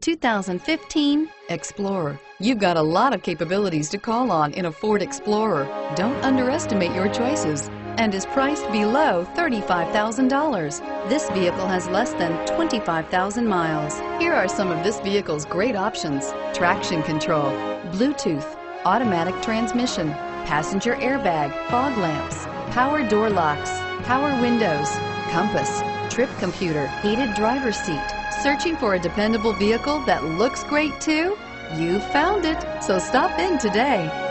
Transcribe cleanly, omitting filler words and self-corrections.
2015 Explorer. You've got a lot of capabilities to call on in a Ford Explorer. Don't underestimate your choices, and is priced below $35,000. This vehicle has less than 25,000 miles. Here are some of this vehicle's great options: traction control, Bluetooth, automatic transmission, passenger airbag, fog lamps, power door locks, power windows, compass, trip computer, heated driver's seat. Searching for a dependable vehicle that looks great too? You found it, so stop in today.